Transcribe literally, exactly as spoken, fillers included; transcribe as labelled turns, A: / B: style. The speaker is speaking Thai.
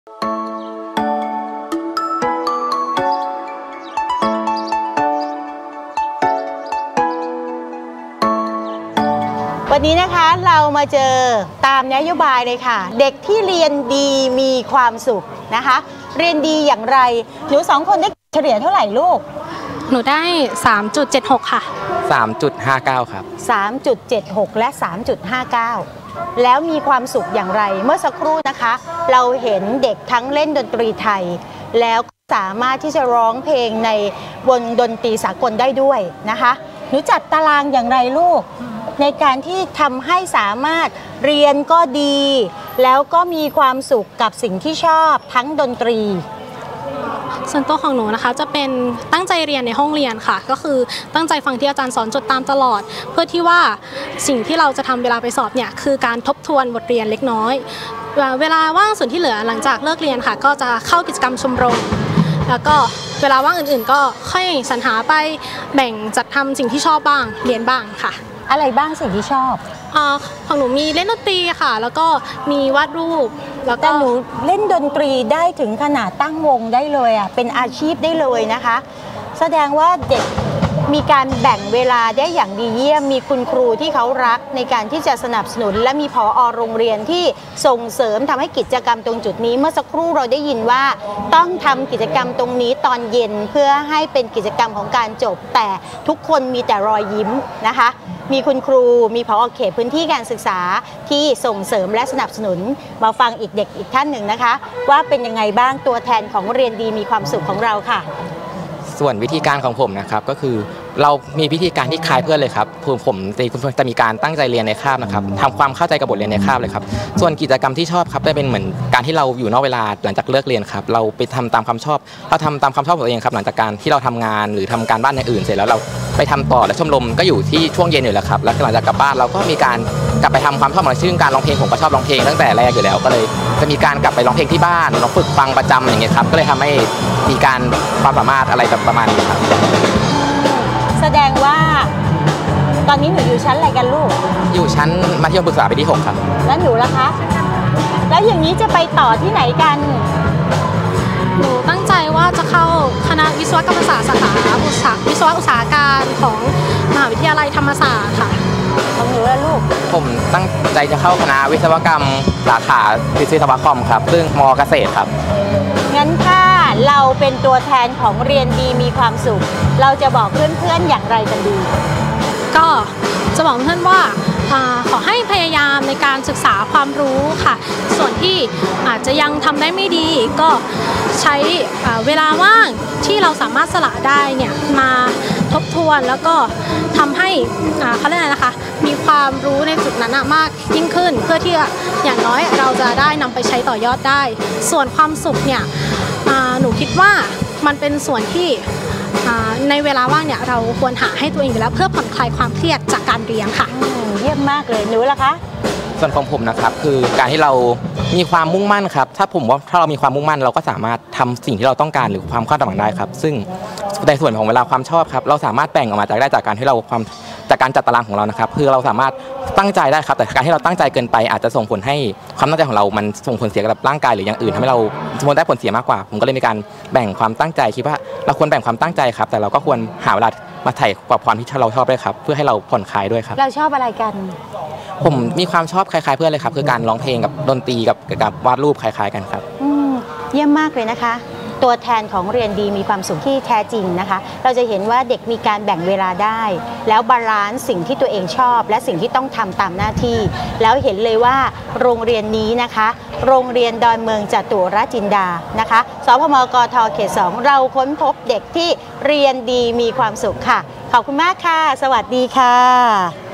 A: วันนี้นะคะเรามาเจอตามนโยบายเลยค่ะเด็กที่เรียนดีมีความสุขนะคะเรียนดีอย่างไรหนูสองคนได้เฉลี่ยเท่าไหร่ลูก
B: หนูได้ สามจุดเจ็ดหก ค่ะ
C: สามจุดห้าเก้า ครับ
A: สามจุดเจ็ดหก และ สามจุดห้าเก้า แล้วมีความสุขอย่างไรเมื่อสักครู่นะคะเราเห็นเด็กทั้งเล่นดนตรีไทยแล้วสามารถที่จะร้องเพลงในบนดนตรีสากลได้ด้วยนะคะหนูจัดตารางอย่างไรลูกในการที่ทำให้สามารถเรียนก็ดีแล้วก็มีความสุขกับสิ่งที่ชอบทั้งดนตรี
B: ส่วนตัวของหนูนะคะจะเป็นตั้งใจเรียนในห้องเรียนค่ะก็คือตั้งใจฟังที่อาจารย์สอนจดตามตลอดเพื่อที่ว่าสิ่งที่เราจะทำเวลาไปสอบเนี่ยคือการทบทวนบทเรียนเล็กน้อยเวลาว่างส่วนที่เหลือหลังจากเลิกเรียนค่ะก็จะเข้ากิจกรรมชมรมแล้วก็เวลาว่างอื่นๆก็ค่อยสรรหาไปแบ่งจัดทำสิ่งที่ชอบบ้างเรียนบ้างค่ะ
A: อะไรบ้างสิ่งที่ชอบ
B: อ่าของหนูมีเล่นดนตรีค่ะแล้วก็มีวาดรูปแล้วก็
A: แต่หนูเล่นดนตรีได้ถึงขนาดตั้งวงได้เลยอ่ะเป็นอาชีพได้เลยนะคะแสดงว่าเด็กมีการแบ่งเวลาได้อย่างดีเยี่ยมมีคุณครูที่เขารักในการที่จะสนับสนุนและมีผอ.โรงเรียนที่ส่งเสริมทำให้กิจกรรมตรงจุดนี้เมื่อสักครู่เราได้ยินว่าต้องทำกิจกรรมตรงนี้ตอนเย็นเพื่อให้เป็นกิจกรรมของการจบแต่ทุกคนมีแต่รอยยิ้มนะคะมีคุณครูมีผอ.เขตพื้นที่การศึกษาที่ส่งเสริมและสนับสนุนมาฟังอีกเด็กอีกท่านหนึ่งนะคะว่าเป็นยังไงบ้างตัวแทนของเรียนดีมีความสุขของเราค่ะ
C: ส่วนวิธีการของผมนะครับก็คือเรามีวิธีการที่คล้ายเพื่อนเลยครับผมผมจะมีการตั้งใจเรียนในคาบนะครับทำความเข้าใจกับบทเรียนในคาบเลยครับส่วนกิจกรรมที่ชอบครับจะเป็นเหมือนการที่เราอยู่นอกเวลาหลังจากเลิกเรียนครับเราไปทำตามความชอบเราทำตามความชอบของตัวเองครับหลังจากการที่เราทำงานหรือทำการบ้านอย่างอื่นเสร็จแล้วเราไปทำต่อและชมรมก็อยู่ที่ช่วงเย็นอยู่แล้วครับแล้วหลังจากกลับบ้านเราก็มีการกลับไปทำความชอบของเราซึ่งการร้องเพลงผมก็ชอบร้องเพลงตั้งแต่แรกอยู่แล้วก็เลยจะมีการกลับไปร้องเพลงที่บ้านเราฝึกฟังประจำอย่างเงี้ยครับก็เลยทำให้มีการความสามารถอะไรแบบประมาณนี้ครับ
A: แสดงว่าตอนนี้หนูอยู่ชั้นอะไรกันลูก
C: อยู่ชั้นมัธยมศึกษาปีที่หกครับ
A: แล้วหนูล่ะคะแล้วอย่างนี้จะไปต่อที่ไหนกัน
B: หนูตั้งใจว่าจะเข้าคณะวิศวกรรมศาสตร์สาขาวิศวะอุตสาหการของมหาวิทยาลัยธรรมศาสตร์ค่ะ
A: ของหนูล่ะลูก
C: ผมตั้งใจจะเข้าคณะวิศวกรรมสาขาวิศวะคอมครับซึ่งม.เกษตรครับ
A: งั้นถ้าเราเป็นตัวแทนของเรียนดีมีความสุขเราจะบอกเพื่อนๆอย่างไรกันดี
B: ก็จะบอกเพื่อนว่าขอให้พยายามในการศึกษาความรู้ค่ะส่วนที่อาจจะยังทำได้ไม่ดีก็ใช้เวลาว่างที่เราสามารถสละได้เนี่ยมาทบทวนแล้วก็ทำให้เขาเรียกอะไรนะคะมีความรู้ในจุดนั้นมากยิ่งขึ้นเพื่อที่อย่างน้อยเราจะได้นำไปใช้ต่อยอดได้ส่วนความสุขเนี่ยหนูคิดว่ามันเป็นส่วนที่ในเวลาว่างเนี่ยเราควรหาให้ตัวเองอยู่แล้วเพื่อผ่อนคลายความเครียดจากการเรียนค่ะ
A: เยี่ยมมากเลยหนูล่ะคะ
C: ส่วนของผมนะครับคือการที่เรามีความมุ่งมั่นครับถ้าผมว่าถ้าเรามีความมุ่งมั่นเราก็สามารถทำสิ่งที่เราต้องการหรือความคาดหวังได้ครับซึ่งในส่วนของเวลาความชอบครับเราสามารถแบ่งออกมาจากได้จากการที่เราความจากการจัดตารางของเรานะครับคือเราสามารถตั้งใจได้ครับแต่การที่เราตั้งใจเกินไปอาจจะส่งผลให้ความตั้งใจของเรามันส่งผลเสียกับร่างกายหรืออย่างอื่นทำให้เราสมมติได้ผลเสียมากกว่าผมก็เลยมีการแบ่งความตั้งใจคิดว่าเราควรแบ่งความตั้งใจครับแต่เราก็ควรหาเวลามาถ่ายกับความที่เราชอบด้วยครับเพื่อให้เราผ่อนคลายด้วยครับ
A: เราชอบอะไรกัน
C: ผมมีความชอบคล้ายๆเพื่อนเลยครับคือการร้องเพลงกับดนตรีกับกับวาดรูปคล้ายๆกันครับ
A: เยี่ยมมากเลยนะคะตัวแทนของเรียนดีมีความสุขที่แท้จริงนะคะเราจะเห็นว่าเด็กมีการแบ่งเวลาได้แล้วบาลานซ์สิ่งที่ตัวเองชอบและสิ่งที่ต้องทำตามหน้าที่แล้วเห็นเลยว่าโรงเรียนนี้นะคะโรงเรียนดอนเมืองจตุรจินดานะคะสพมกทเขตสองเราค้นพบเด็กที่เรียนดีมีความสุขค่ะขอบคุณมากค่ะสวัสดีค่ะ